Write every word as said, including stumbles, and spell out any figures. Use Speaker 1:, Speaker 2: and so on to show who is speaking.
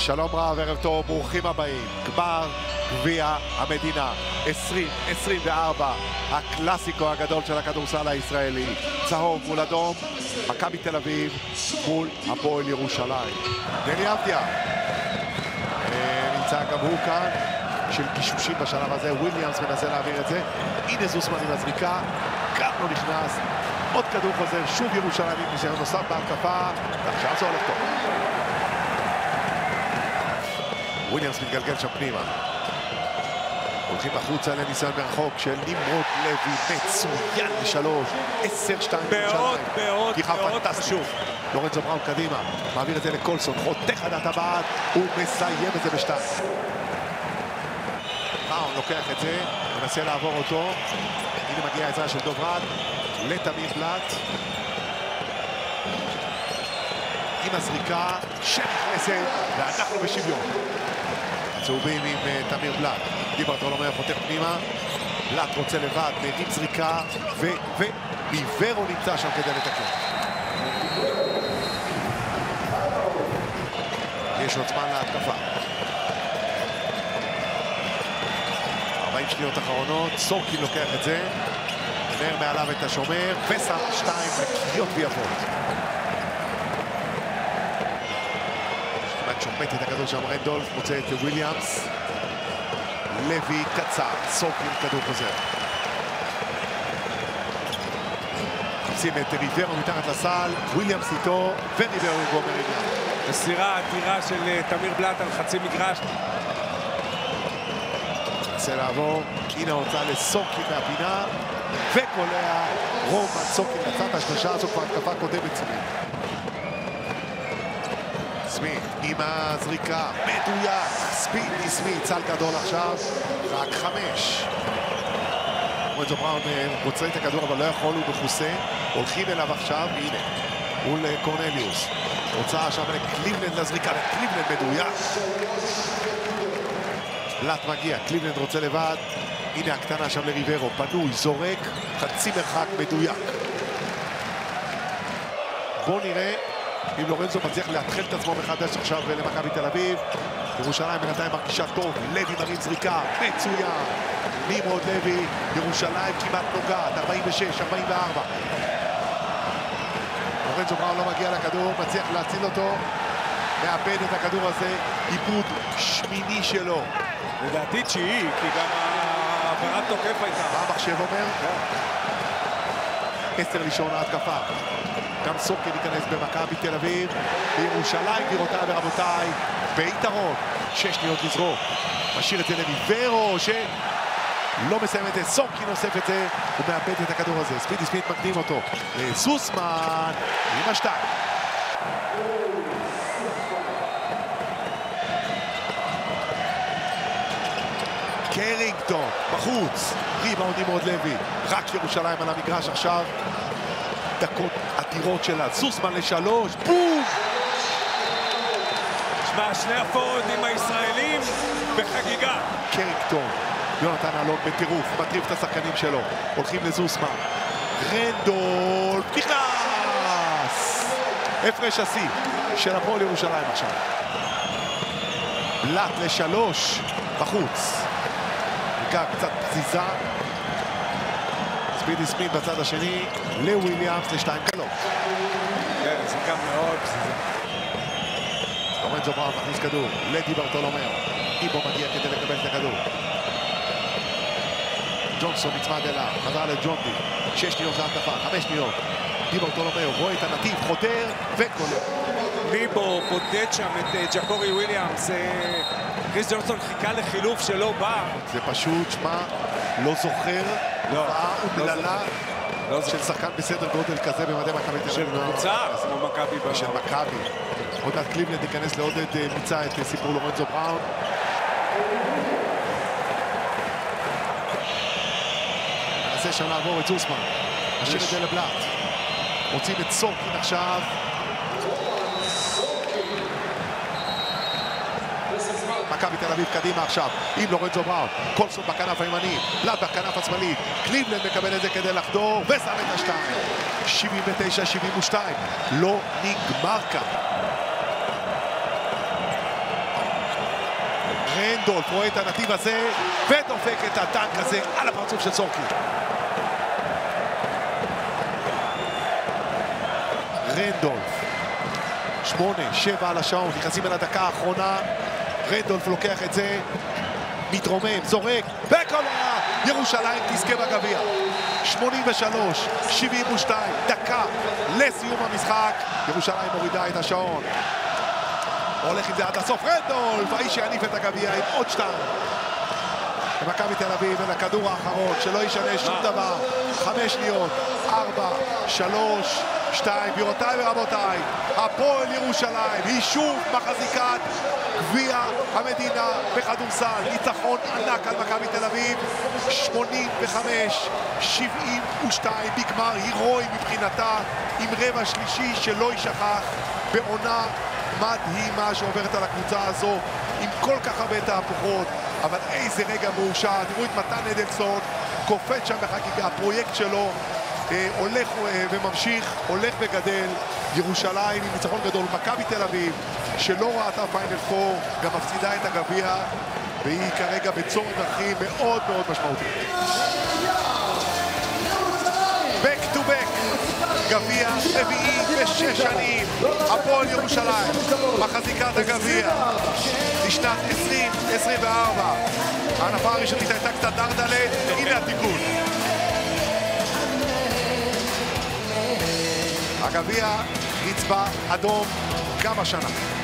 Speaker 1: שלום רב, ערב טוב, ברוכים הבאים. גמר גביע המדינה עשרים עשרים וארבע, הקלאסיקו הגדול של הכדורסל הישראלי. צהוב מול אדום, מכבי תל אביב מול הפועל ירושלים. דני אבדיה נמצא גם הוא כאן, של גישושים בשלב הזה. וויליאמס מנסה להעביר את זה. הנה זוסמן עם הזריקה, גם לא נכנס. עוד כדור חוזר, שוב ירושלים עם ניסיון נוסף בהתקפה, ועכשיו זה הולך טוב. וויליאמס מתגלגל שם פנימה. הולכים החוצה לניסיון מרחוק של נמרוד לוי, מצוין לשלוש, עשר שתיים.
Speaker 2: מאוד מאוד מאוד חשוב.
Speaker 1: לורנזו בראון קדימה, מעביר את זה לקולסון, חותך עד הטבעת, הוא מסיים את זה בשתיים. בראון לוקח את זה, מנסה לעבור אותו. הנה מגיעה העזרה של דוב רד לתמיר בלאט. עם הזריקה שנכנסת, ואנחנו בשוויון. הצהובים עם uh, תמיר בלאט. דיברטולומיאו חותך פנימה. בלאט רוצה לבד, מרים זריקה, וריברו נמצא שם כדי לתקן. יש עוד זמן להתקפה. ארבעים שניות אחרונות, סורקין לוקח את זה. נר מעליו את השומר, ושם שתיים נקיות ויפות. כמעט שומט את הכדור שם, רנדולף מוצא את וויליאמס. לוי קצר, סורקין כדור חוזר. שים את ריברו מתחת לסל, וויליאמס איתו, וריברו עם גומר עניין.
Speaker 2: מסירה עתירה של תמיר בלאט על חצי מגרש.
Speaker 1: מנסה לעבור, הנה הוצאה לסורקין מהפינה, וקולע רומן סורקין לצד. השלושה הזו כבר התקפה קודמת סמית. סמית עם הזריקה, מדויק, ספידי סמית, צל גדול עכשיו, רק חמש. לורנזו בראון רוצה את הכדור אבל לא יכול, הוא מכוסה. הולכים אליו עכשיו, הנה, מול קורנליוס. הוצאה עכשיו לקליבלנד לזריקה, לקליבלנד מדויק. בלאט מגיע, קליבלנד רוצה לבד. הנה הקטנה שם לריברו, פנוי, זורק, חצי מרחק מדויק. בואו נראה אם לורנזו מצליח להתחיל את עצמו מחדש עכשיו למכבי תל אביב. ירושלים בינתיים מרגישה טוב, לוי מרים זריקה, מצוין. נמרוד לוי, ירושלים כמעט נוגעת, ארבעים ושש ארבעים וארבע. לורנזו בראון לא מגיע לכדור, מצליח להציל אותו. מאבד את הכדור הזה, עיבוד שמיני שלו.
Speaker 2: לדעתי תשיעי, כי גם העברת תוקף הייתה.
Speaker 1: מה המחשב אומר? עשר לישון ההתקפה. גם סורקין ייכנס במכבי תל אביב. בירושלים, גבירותיי ורבותיי, ביתרון. שש שניות לזרוק. משאיר את זה לריברו, שלא מסיים את זה. סורקין נוסף את זה, הוא מאבד את הכדור הזה. ספידי סמית מקדים אותו. זוסמן, עם השתיים. קרינגטון, בחוץ, ריבאונד נמרוד לוי, רק ירושלים על המגרש עכשיו. דקות עתירות שלה, זוסמן לשלוש, בום!
Speaker 2: שמע, שני הפורורדים הישראלים בחגיגה.
Speaker 1: קרינגטון, יונתן אלון בטירוף, מטריף את השחקנים שלו, הולכים לזוסמן. רנדולף, נכנס! הפרש השיא של הפועל ירושלים עכשיו. בלאט לשלוש, בחוץ. רגע קצת פזיזה. ספידי סמית בצד השני, לוויליאמס לשתיים קלות.
Speaker 2: כן, זה גם מאוד פזיזה.
Speaker 1: לורנזו בראון מכניס כדור, לדיברטולומיאו. איבו מגיע כדי לקבל את הכדור. ג'ונסון נצמד אליו, חזר לג'ונדי. שש שניות להתקפה, חמש שניות. דיברטולומיאו רואה את הנתיב, חותר וקולע.
Speaker 2: ליבו בודד שם את ג'קורי וויליאמס. קריס ג'ונסון חיכה לחילוף שלא בא.
Speaker 1: זה פשוט, שמה, לא זוכר, הופעה אומללה של שחקן בסדר גודל כזה במדי מכבי תל אביב.
Speaker 2: של קבוצה, כמו מכבי.
Speaker 1: של מכבי. עוד מעט קליבלנד ייכנס לעודד מיצה את סיפור לורנזו בראון. ננסה שם לעבור את זוסמן. נשאיר את זה לבלאט. מוצאים את סורקין עכשיו. מכבי תל אביב קדימה עכשיו עם לורנזו בראון, קולסון בכנף הימני, בלאט בכנף השמאלי, קליבלנד מקבל את זה כדי לחדור ושם את השתיים. שבעים ותשע שבעים ושתיים, לא נגמר כאן. רנדולף רואה את הנתיב הזה ודופק את הטנק הזה על הפרצוף של סורקי. רנדולף, שמונה, שבע על השעון, נכנסים אל הדקה האחרונה. רנדולף לוקח את זה, מתרומם, זורק, וקולע! ירושלים תזכה בגביע. שמונים ושלוש שבעים ושתיים, דקה לסיום המשחק. ירושלים מורידה את השעון. הולך עם זה עד הסוף, רנדולף, האיש שיניף את הגביע עם עוד שתיים. במכבי תל אביב, אל הכדור האחרון, שלא ישנה שום דבר. חמש שניות, ארבע, שלוש, שתיים, גבירותיי ורבותיי, הפועל ירושלים היא שוב מחזיקת גביע המדינה בכדורסל. ניצחון ענק על מכבי תל אביב, שמונים וחמש שבעים ושתיים, בגמר הירואי מבחינתה, עם רבע שלישי שלא יישכח, בעונה מדהימה שעוברת על הקבוצה הזו, עם כל כך הרבה תהפוכות, אבל איזה רגע מאושר. תראו את מתן אדלסון קופץ שם בחגיגה, הפרויקט שלו אה, הולך אה, וממשיך, הולך וגדל. ירושלים עם ניצחון גדול. מכבי תל אביב שלא ראתה פיינל פור גם מפסידה את הגביע, והיא כרגע בצומת דרכים מאוד מאוד משמעותי. back to back, גביע רביעי בשש שנים. הפועל ירושלים מחזיקת הגביע לשנת עשרים עשרים וארבע. ההנפה הראשונית הייתה קצת דרדלת, הנה התיקון. הגביע נצבע אדום גם השנה.